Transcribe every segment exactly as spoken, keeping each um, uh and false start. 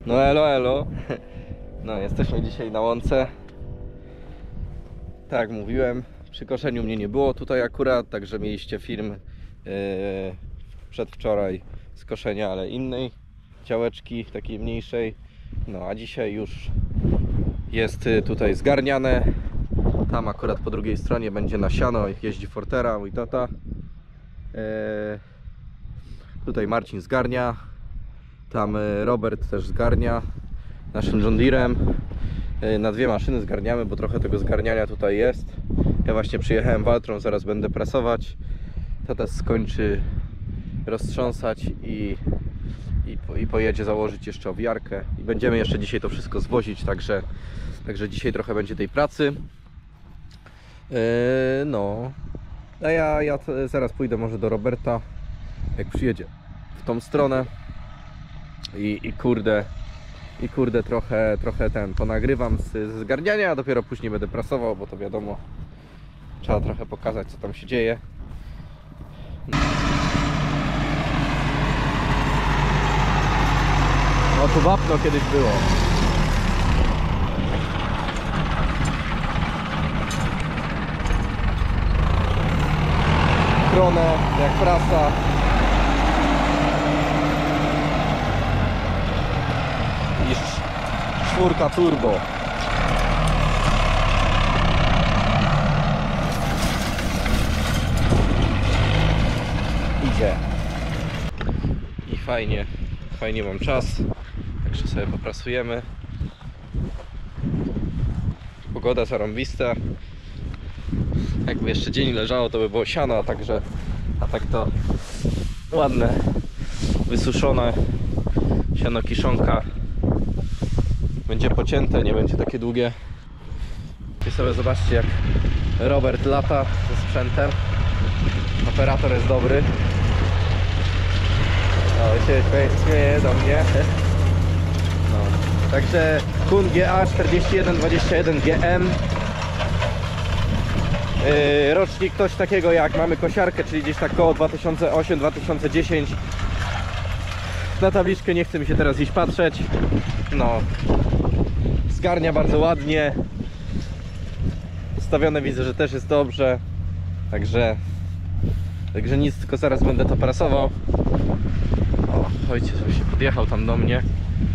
No elo, elo. No, jesteśmy dzisiaj na łące. Tak jak mówiłem, przy koszeniu mnie nie było tutaj akurat, także mieliście film yy, przedwczoraj z koszenia, ale innej działeczki, takiej mniejszej. No a dzisiaj już jest tutaj zgarniane. Tam akurat po drugiej stronie będzie na siano, jeździ Fortera, mój tata. Yy, tutaj Marcin zgarnia. Tam Robert też zgarnia naszym John Deerem. Na dwie maszyny zgarniamy, bo trochę tego zgarniania tutaj jest. Ja właśnie przyjechałem Waltrą, zaraz będę prasować. Tata skończy roztrząsać i, i, i pojedzie założyć jeszcze owiarkę. I będziemy jeszcze dzisiaj to wszystko zwozić, także, także dzisiaj trochę będzie tej pracy. Yy, no, a ja, ja zaraz pójdę może do Roberta, jak przyjedzie w tą stronę. I, i kurde, i kurde trochę, trochę ten ponagrywam z, z zgarniania, a dopiero później będę prasował, bo to wiadomo, trzeba trochę pokazać, co tam się dzieje. No tu wapno kiedyś było. Kronę jak prasa. Czwórka turbo. Idzie. I fajnie, fajnie mam czas. Także sobie popracujemy. Pogoda zarąbista. Jakby jeszcze dzień leżało, to by było siano, a także a tak to ładne, wysuszone siano kiszonka. Będzie pocięte, nie będzie takie długie. I sobie zobaczcie, jak Robert lata ze sprzętem. Operator jest dobry. O, się śmieje do mnie. No. Także Kun G A czterdzieści jeden dwadzieścia jeden G M. Yy, rocznik coś takiego jak mamy kosiarkę, czyli gdzieś tak koło dwa tysiące osiem dwa tysiące dziesięć. Na tabliczkę nie chce mi się teraz iść patrzeć. No. Zgarnia bardzo ładnie. Ustawione widzę, że też jest dobrze. Także Także nic, tylko zaraz będę to prasował. O, ojciec się podjechał tam do mnie.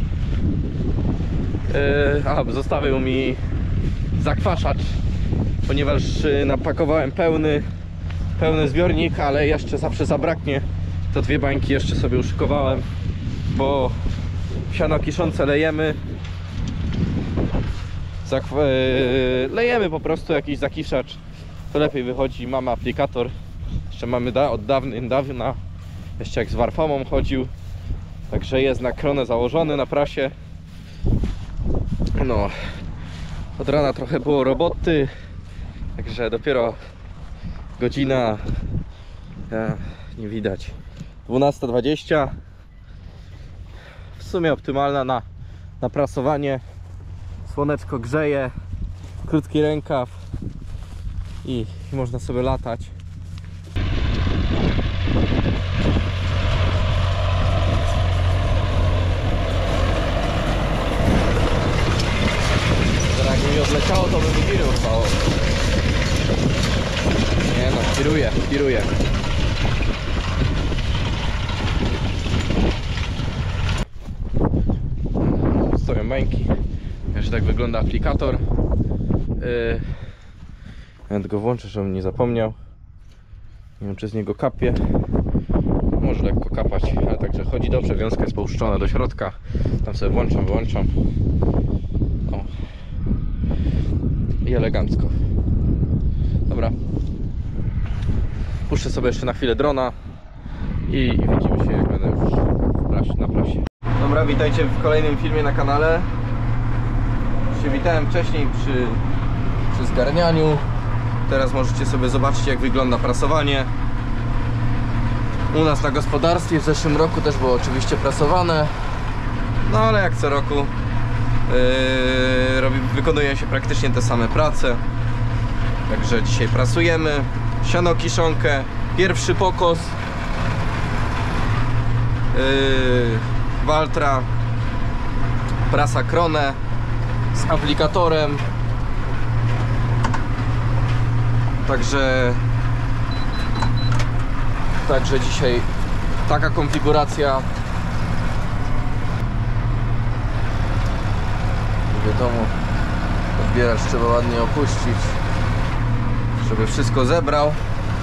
Yy, aha, zostawił mi zakwaszacz, ponieważ yy, napakowałem pełny pełny zbiornik, ale jeszcze zawsze zabraknie. To dwie bańki jeszcze sobie uszykowałem, bo siano kiszące lejemy. Zakw yy, lejemy po prostu jakiś zakiszacz, to lepiej wychodzi. Mamy aplikator, jeszcze mamy da od dawna, dawna, jeszcze jak z Warfomą chodził, także jest na kronę założony na prasie. No, od rana trochę było roboty, także dopiero godzina, ja, nie widać, dwunasta dwadzieścia, w sumie optymalna na, na prasowanie. Słoneczko grzeje, krótki rękaw i, i można sobie latać. Teraz jak mi odleciało, to by mi giry urwało. Nie no, kieruję, kieruję. Stoją bańki. Jeszcze tak wygląda aplikator. Yy, ja tylko włączę, żebym nie zapomniał. Nie wiem, czy z niego kapie. Może lekko kapać, ale także chodzi dobrze. Wiązka jest pouszczona do środka. Tam sobie włączam, wyłączam. O. I elegancko. Dobra. Puszczę sobie jeszcze na chwilę drona i, i widzimy się, jak będę już w prasie, na prasie. Dobra, witajcie w kolejnym filmie na kanale. Się witałem wcześniej przy, przy zgarnianiu. Teraz możecie sobie zobaczyć, jak wygląda prasowanie u nas na gospodarstwie. W zeszłym roku też było oczywiście prasowane, no ale jak co roku yy, robi, wykonuje się praktycznie te same prace. Także dzisiaj prasujemy siano kiszonkę, pierwszy pokos yy, Waltra. prasa Krone z aplikatorem. Także Także dzisiaj taka konfiguracja. Wiadomo, odbieracz trzeba ładnie opuścić, żeby wszystko zebrał.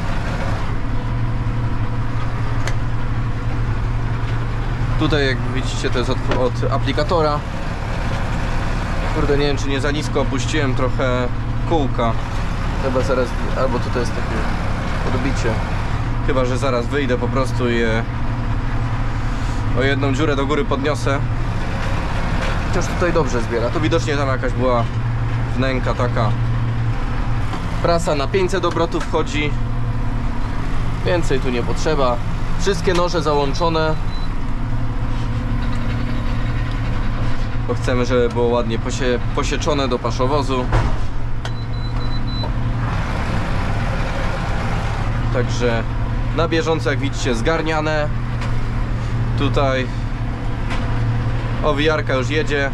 Tutaj, jak widzicie, to jest od, od aplikatora. Kurde, nie wiem, czy nie za nisko opuściłem trochę kółka. Chyba zaraz, albo tutaj jest takie odbicie. Chyba że zaraz wyjdę po prostu i je o jedną dziurę do góry podniosę. Chociaż tutaj dobrze zbiera. To widocznie tam jakaś była wnęka taka. Prasa na pięćset obrotów wchodzi. Więcej tu nie potrzeba. Wszystkie noże załączone. Bo chcemy, żeby było ładnie posie, posieczone do paszowozu. Także na bieżąco, jak widzicie, zgarniane. Tutaj owijarka już jedzie.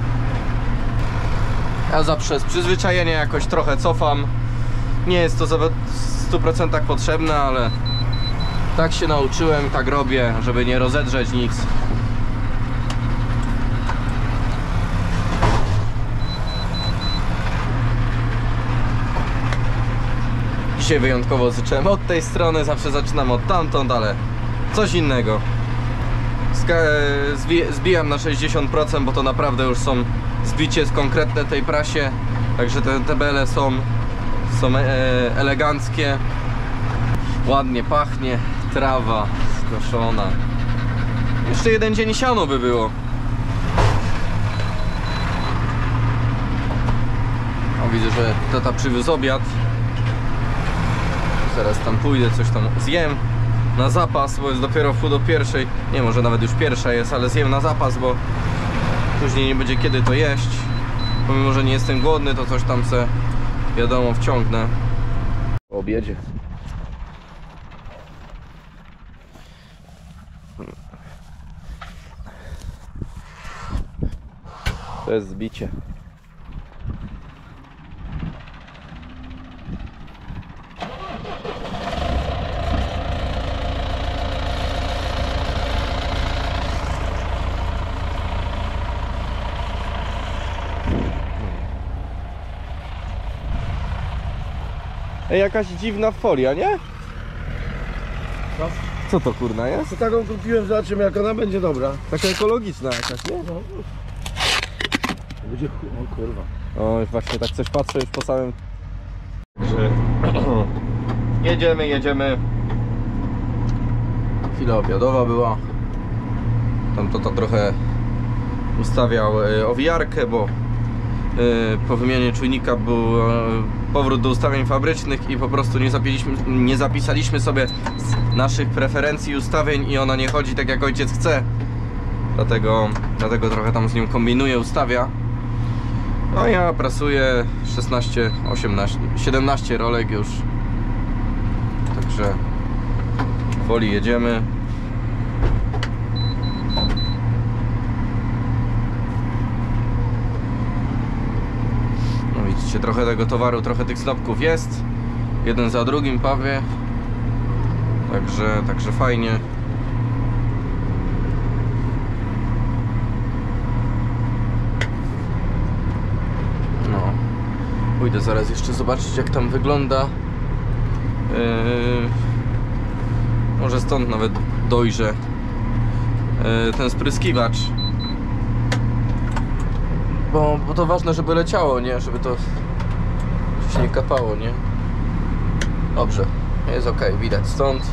Ja zawsze z przyzwyczajenia jakoś trochę cofam. Nie jest to w stu procentach potrzebne, ale tak się nauczyłem, tak robię, żeby nie rozedrzeć nic. Dzisiaj wyjątkowo zacząłem od tej strony, zawsze zaczynam od tamtąd, ale coś innego. Zbijam na sześćdziesiąt procent, bo to naprawdę już są zbicie z konkretne tej prasie. Także te, te bele są, są e, eleganckie. Ładnie pachnie, trawa skoszona. Jeszcze jeden dzień siano by było. O, widzę, że tata przywiózł obiad. Zaraz tam pójdę, coś tam zjem na zapas, bo jest dopiero w pół do pierwszej. Nie, może nawet już pierwsza jest, ale zjem na zapas, bo później nie będzie kiedy to jeść. Pomimo, że nie jestem głodny, to coś tam se, wiadomo, wciągnę po obiedzie. To jest zbicie. Ej, jakaś dziwna folia, nie? No. Co to kurna jest? To taką kupiłem, zobaczymy jak ona będzie dobra. Taka ekologiczna jakaś, nie? No. Będzie, o kurwa. O, właśnie tak coś patrzę już po samym... Także... jedziemy, jedziemy. Chwila obiadowa była. Tam to, to trochę ustawiał y, owijarkę, bo y, po wymianie czujnika był y, powrót do ustawień fabrycznych i po prostu nie zapisaliśmy, nie zapisaliśmy sobie naszych preferencji ustawień i ona nie chodzi tak jak ojciec chce. Dlatego, dlatego trochę tam z nim kombinuję, ustawia. No ja prasuję szesnaście, osiemnaście, siedemnaście rolek już. Także powoli jedziemy. No widzicie, trochę tego towaru, trochę tych snopków jest. Jeden za drugim pawie. Także, także fajnie. No. Pójdę zaraz jeszcze zobaczyć, jak tam wygląda. Yy, może stąd nawet dojrzę yy, ten spryskiwacz. Bo, bo to ważne, żeby leciało, nie? Żeby to się nie kapało, nie? Dobrze, jest ok, widać stąd.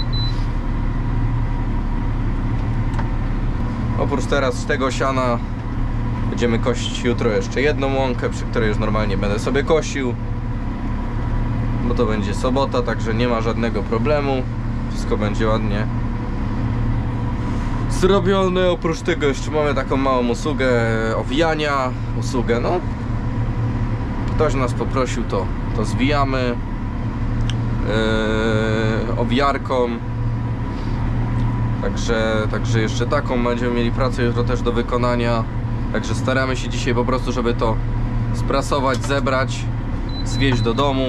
Oprócz teraz tego siana będziemy kosić jutro jeszcze jedną łąkę, przy której już normalnie będę sobie kosił. Bo to będzie sobota, także nie ma żadnego problemu. Wszystko będzie ładnie zrobione. Oprócz tego jeszcze mamy taką małą usługę owijania. Usługę, no ktoś nas poprosił, to, to zwijamy yy, owijarką. Także, także jeszcze taką będziemy mieli pracę jutro też do wykonania. Także staramy się dzisiaj po prostu, żeby to sprasować, zebrać, zwieźć do domu,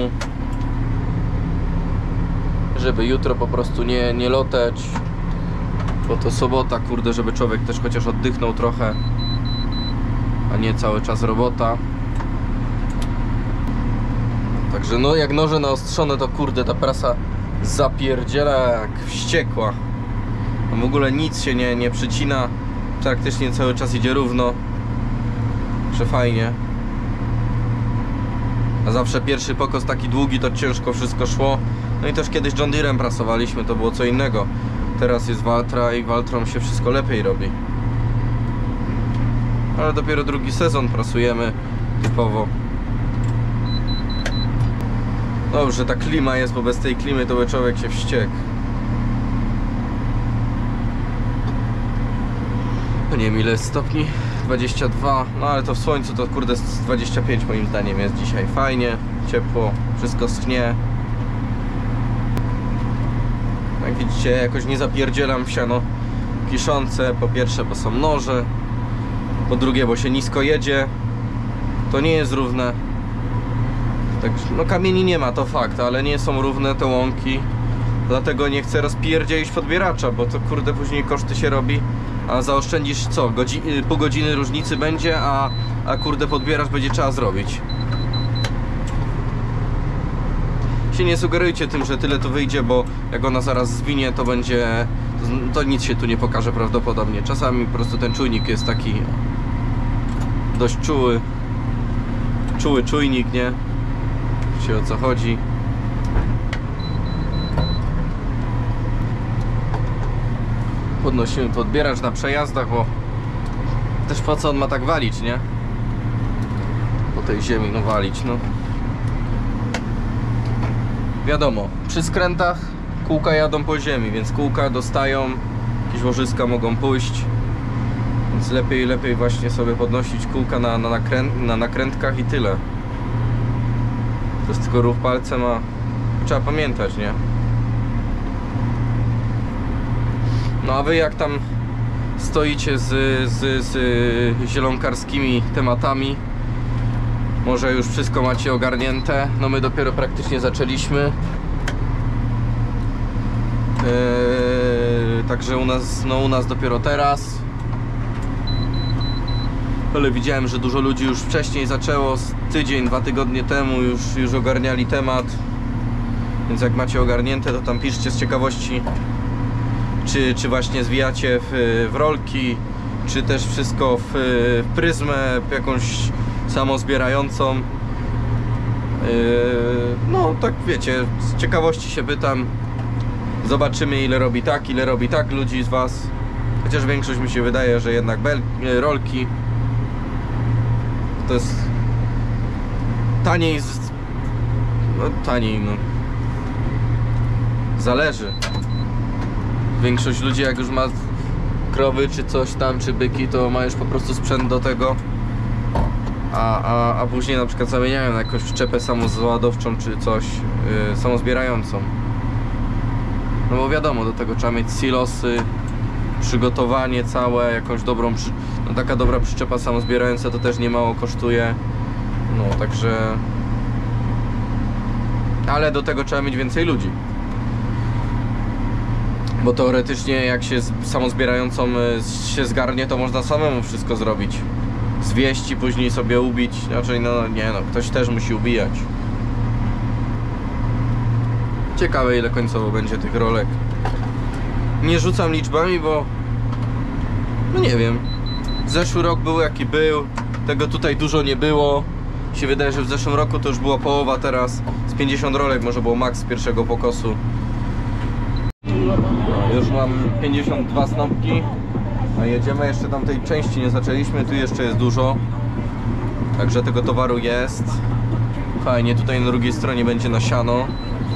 żeby jutro po prostu nie, nie lotać, bo to sobota, kurde, żeby człowiek też chociaż oddychnął trochę, a nie cały czas robota. Także no jak noże naostrzone, to kurde ta prasa zapierdziela jak wściekła. W ogóle nic się nie, nie przycina, praktycznie cały czas idzie równo. Że fajnie. A zawsze pierwszy pokos taki długi, to ciężko wszystko szło. No i też kiedyś John Deerem prasowaliśmy, to było co innego. Teraz jest Valtra i Valtrom się wszystko lepiej robi. Ale dopiero drugi sezon prasujemy typowo. Dobrze, ta klima jest, bo bez tej klimy to by człowiek się wściekł. No nie wiem ile jest stopni, dwadzieścia dwa, no ale to w słońcu to kurde z dwadzieścia pięć moim zdaniem jest dzisiaj. Fajnie, ciepło, wszystko schnie. Jak widzicie, jakoś nie zapierdzielam w siano kiszące. Po pierwsze, bo są noże. Po drugie, bo się nisko jedzie. To nie jest równe. Tak, no kamieni nie ma, to fakt, ale nie są równe te łąki. Dlatego nie chcę rozpierdzielić podbieracza, bo to kurde później koszty się robi. A zaoszczędzisz co? Godzi pół godziny różnicy będzie, a, a kurde podbieracz będzie trzeba zrobić. Się nie sugerujcie tym, że tyle tu wyjdzie, bo jak ona zaraz zwinie, to będzie... to nic się tu nie pokaże prawdopodobnie. Czasami po prostu ten czujnik jest taki dość czuły. Czuły czujnik, nie? Wiecie o co chodzi. Podnosimy podbieracz na przejazdach, bo też po co on ma tak walić, nie? Po tej ziemi, no walić, no. Wiadomo, przy skrętach kółka jadą po ziemi, więc kółka dostają, jakieś łożyska mogą pójść, więc lepiej, lepiej właśnie sobie podnosić kółka na, na, nakręt, na nakrętkach i tyle. To jest tylko ruch palcem, a trzeba pamiętać, nie? No a wy jak tam stoicie z, z, z zielonkarskimi tematami? Może już wszystko macie ogarnięte? No my dopiero praktycznie zaczęliśmy. Yy, także u nas, no u nas dopiero teraz. Ale widziałem, że dużo ludzi już wcześniej zaczęło, z tydzień, dwa tygodnie temu już, już ogarniali temat. Więc jak macie ogarnięte, to tam piszcie z ciekawości, czy, czy właśnie zwijacie w, w rolki, czy też wszystko w, w pryzmę jakąś samozbierającą. Yy, no tak wiecie, z ciekawości się pytam. Zobaczymy ile robi tak, ile robi tak ludzi z was. Chociaż większość mi się wydaje, że jednak bel, rolki to jest taniej z, no taniej no zależy. Większość ludzi jak już ma krowy czy coś tam, czy byki, to ma już po prostu sprzęt do tego. A, a, a później na przykład zamieniają na jakąś przyczepę samozaładowczą czy coś yy, samozbierającą. No bo wiadomo, do tego trzeba mieć silosy, przygotowanie całe, jakąś dobrą przy... no taka dobra przyczepa samozbierająca to też nie mało kosztuje. No także... ale do tego trzeba mieć więcej ludzi. Bo teoretycznie jak się z samozbierającą się zgarnie, to można samemu wszystko zrobić. Zwieść i później sobie ubić. Znaczy no nie no, ktoś też musi ubijać. Ciekawe ile końcowo będzie tych rolek. Nie rzucam liczbami, bo no nie wiem. Zeszły rok był jaki był. Tego tutaj dużo nie było. Mi się wydaje, że w zeszłym roku to już była połowa, teraz z pięćdziesiąt rolek może było maks z pierwszego pokosu. No, już mam pięćdziesiąt dwa snopki. A jedziemy, jeszcze tam tej części nie zaczęliśmy, tu jeszcze jest dużo. Także tego towaru jest. Fajnie, tutaj na drugiej stronie będzie nasiano.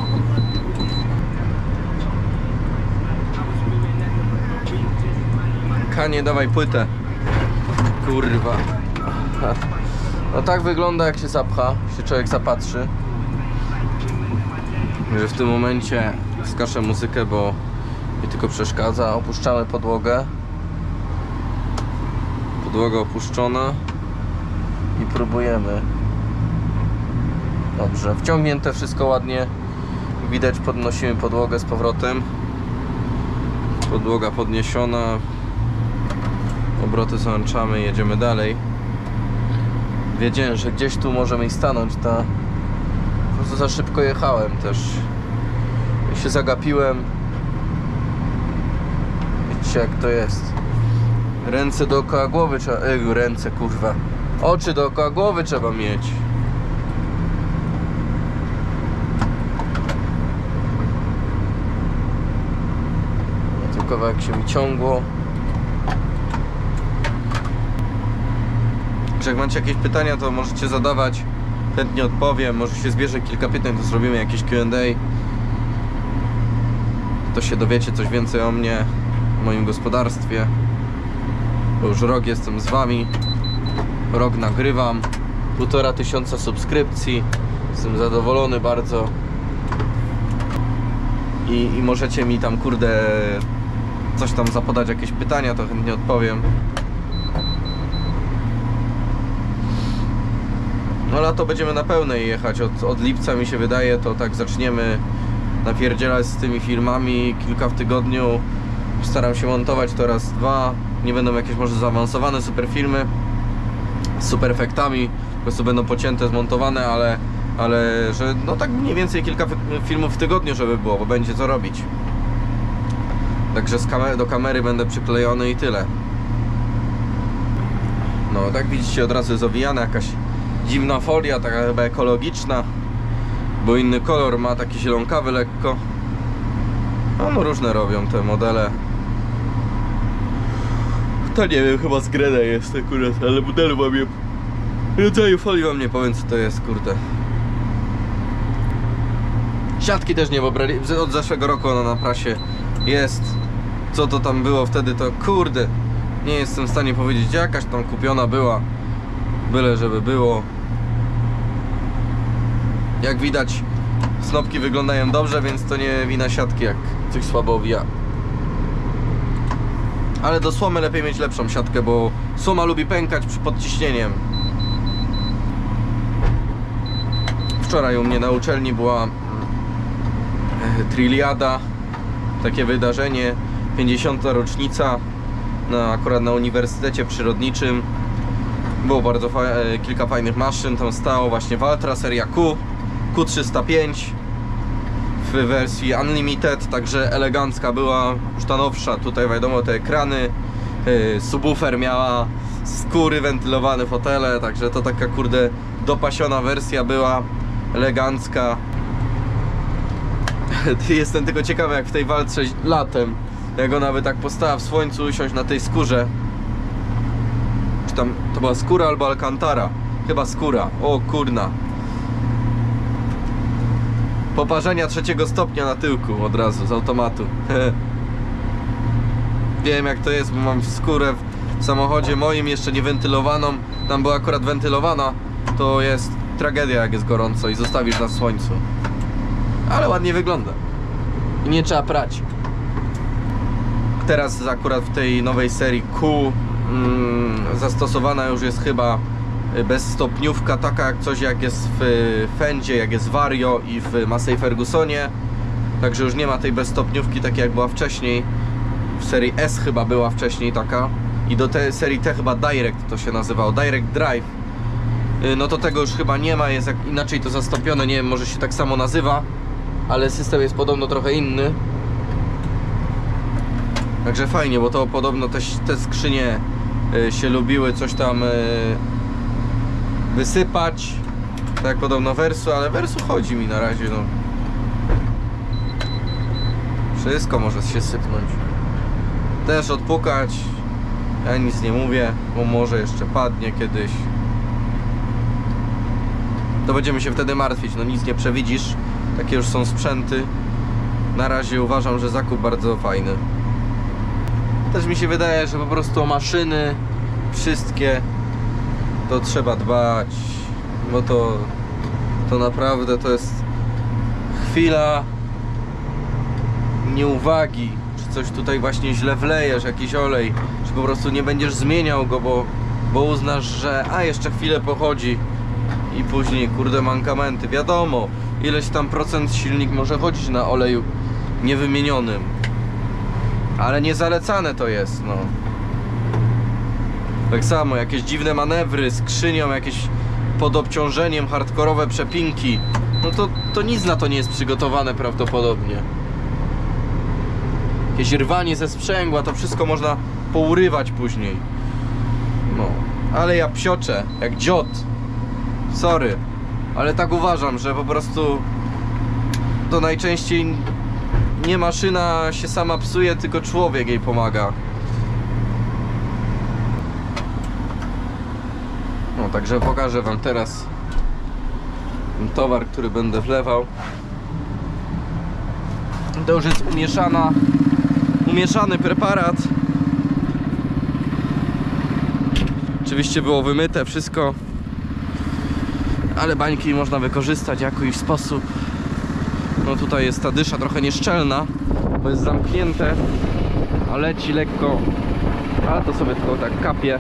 Kanie, dawaj płytę. Kurwa. No tak wygląda jak się zapcha, się człowiek zapatrzy. Że w tym momencie skaszę muzykę, bo mi tylko przeszkadza. Opuszczamy podłogę. Podłoga opuszczona i próbujemy. Dobrze, wciągnięte wszystko ładnie. Widać, podnosimy podłogę z powrotem. Podłoga podniesiona. Obroty załączamy, jedziemy dalej. Wiedziałem, że gdzieś tu możemy i stanąć. Ta... Po prostu za szybko jechałem też. I się zagapiłem. Widzicie, jak to jest. Ręce dookoła głowy trzeba... Ej, ręce, kurwa. Oczy dookoła głowy trzeba mieć. Tu kawałek się mi ciągło. Jak macie jakieś pytania, to możecie zadawać. Chętnie odpowiem. Może się zbierze kilka pytań, to zrobimy jakieś Q and A. To się dowiecie coś więcej o mnie, o moim gospodarstwie. Bo już rok jestem z wami. Rok nagrywam. Półtora tysiąca subskrypcji. Jestem zadowolony bardzo. I, I możecie mi tam, kurde, coś tam zapodać, jakieś pytania, to chętnie odpowiem. No lato będziemy na pełnej jechać. Od, od lipca mi się wydaje, to tak zaczniemy napierdzielać z tymi filmami. Kilka w tygodniu. Staram się montować to raz, dwa. Nie będą jakieś może zaawansowane super filmy z super efektami. Po prostu będą pocięte, zmontowane, ale, ale że no tak mniej więcej kilka filmów w tygodniu, żeby było, bo będzie co robić. Także z kamer do kamery będę przyklejony i tyle. No tak widzicie, od razu jest owijana jakaś dziwna folia, taka chyba ekologiczna, bo inny kolor ma, taki zielonkawy lekko. No, no różne robią te modele. To nie wiem, chyba z Greda jest akurat, ale modelu mam je... rodzaju folii wam nie powiem, co to jest, kurde. Siatki też nie pobrali, od zeszłego roku ona na prasie jest. Co to tam było wtedy, to kurde, nie jestem w stanie powiedzieć, jakaś tam kupiona była. Byle żeby było. Jak widać, snopki wyglądają dobrze, więc to nie wina siatki, jak coś słabo owija. Ale do słomy lepiej mieć lepszą siatkę, bo słoma lubi pękać przy podciśnieniem. Wczoraj u mnie na uczelni była Triliada, takie wydarzenie, pięćdziesiąta rocznica, na, akurat na Uniwersytecie Przyrodniczym. Było bardzo fa kilka fajnych maszyn, tam stało właśnie Valtra seria Q, Q trzysta pięć w wersji Unlimited, także elegancka była, już ta nowsza, tutaj wiadomo te ekrany, yy, subwoofer miała, skóry, wentylowane fotele, także to taka kurde dopasiona wersja była, elegancka. Jestem tylko ciekawy, jak w tej Valtrze latem, jak ona by tak postała w słońcu, usiąść na tej skórze. Czy tam to była skóra albo alcantara? Chyba skóra. O kurna. Poparzenia trzeciego stopnia na tyłku od razu z automatu. Wiem jak to jest, bo mam skórę w samochodzie moim jeszcze nie wentylowaną. Tam była akurat wentylowana. To jest tragedia, jak jest gorąco i zostawisz na słońcu. Ale ładnie wygląda. I nie trzeba prać. Teraz akurat w tej nowej serii Q mm, zastosowana już jest chyba bezstopniówka, taka jak coś jak jest w Fendzie, jak jest w Vario i w Massey Fergusonie. Także już nie ma tej bezstopniówki takiej jak była wcześniej. W serii S chyba była wcześniej taka. I do tej serii T chyba Direct to się nazywało, Direct Drive. No to tego już chyba nie ma, jest jak inaczej to zastąpione, nie wiem, może się tak samo nazywa, ale system jest podobno trochę inny. Także fajnie, bo to podobno te, te skrzynie y, się lubiły coś tam y, wysypać. Tak jak podobno Versu, ale Versu chodzi mi na razie, no. Wszystko może się sypnąć. Też odpukać. Ja nic nie mówię, bo może jeszcze padnie kiedyś. To będziemy się wtedy martwić, no nic nie przewidzisz. Takie już są sprzęty. Na razie uważam, że zakup bardzo fajny. Też mi się wydaje, że po prostu o maszyny wszystkie to trzeba dbać, bo to to naprawdę to jest chwila nieuwagi, czy coś tutaj właśnie źle wlejesz, jakiś olej, czy po prostu nie będziesz zmieniał go, bo bo uznasz, że a jeszcze chwilę pochodzi i później kurde mankamenty, wiadomo, ileś tam procent silnik może chodzić na oleju niewymienionym, ale niezalecane to jest, no. Tak samo jakieś dziwne manewry, skrzynią, jakieś pod obciążeniem, hardkorowe przepinki, no to, to nic na to nie jest przygotowane prawdopodobnie. Jakieś rwanie ze sprzęgła, to wszystko można pourywać później. No, ale ja psioczę, jak dziot. Sorry, ale tak uważam, że po prostu to najczęściej nie maszyna się sama psuje, tylko człowiek jej pomaga. No, także pokażę wam teraz ten towar, który będę wlewał. To już jest umieszana, umieszany preparat. Oczywiście było wymyte wszystko, ale bańki można wykorzystać w jakiś sposób. No tutaj jest ta dysza trochę nieszczelna, bo jest zamknięte, a leci lekko, ale to sobie tylko tak kapie.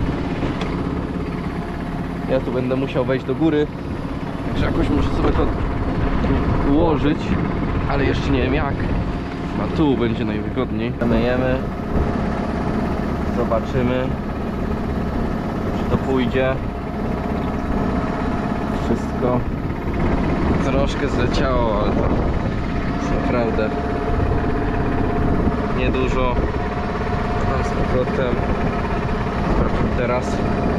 Ja tu będę musiał wejść do góry, także jakoś muszę sobie to ułożyć, ale jeszcze nie wiem jak. A tu będzie najwygodniej. Myjemy, zobaczymy, czy to pójdzie. Wszystko troszkę zleciało, ale to jest naprawdę niedużo. Tam z powrotem. Sprawdźmy teraz.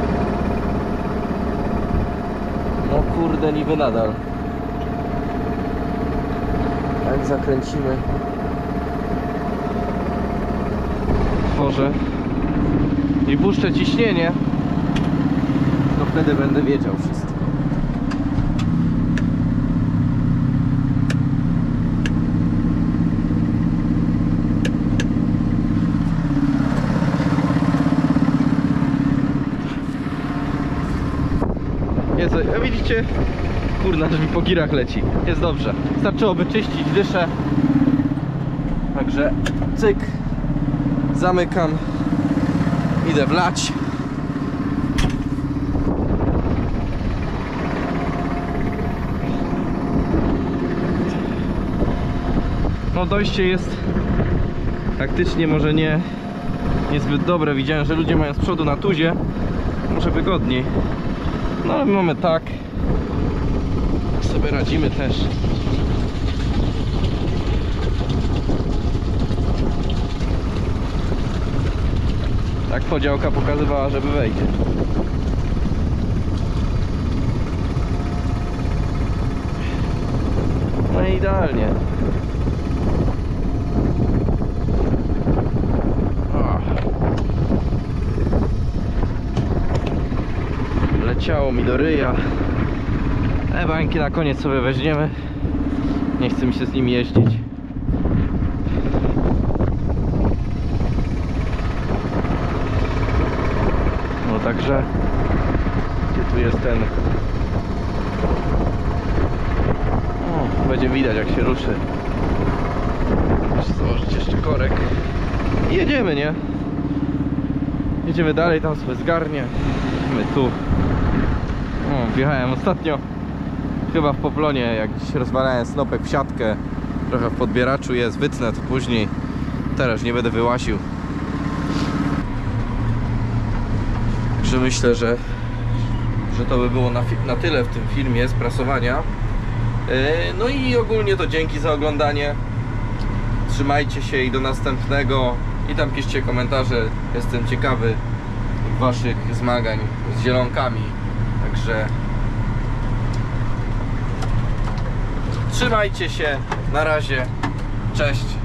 No kurde, niby nadal. Jak zakręcimy, tworzę i puszczę ciśnienie, to wtedy będę wiedział wszystko. Jezu, a widzicie? Kurna, że mi po girach leci. Jest dobrze. Starczyłoby czyścić dyszę. Także cyk. Zamykam. Idę wlać. No dojście jest taktycznie może nie niezbyt dobre. Widziałem, że ludzie mają z przodu na tuzie. Może wygodniej. No ale my mamy tak. Sobie radzimy też. Tak podziałka pokazywała, żeby wejdzie. No i idealnie. Leciało mi do ryja. E bańki na koniec sobie weźmiemy. Nie chce mi się z nimi jeździć. No także gdzie tu jest ten? O, będzie widać jak się ruszy. Muszę założyć jeszcze korek. I jedziemy, nie? Jedziemy dalej, tam sobie zgarnie. My tu. O, wjechałem ostatnio chyba w Poplonie, jak dziś rozwalałem snopek w siatkę. Trochę w podbieraczu jest, wytnę to później. Teraz nie będę wyłaził. Także myślę, że, że to by było na, na tyle w tym filmie z prasowania. Yy, no i ogólnie to dzięki za oglądanie. Trzymajcie się i do następnego. I tam piszcie komentarze. Jestem ciekawy waszych zmagań z zielonkami. Także trzymajcie się. Na razie. Cześć.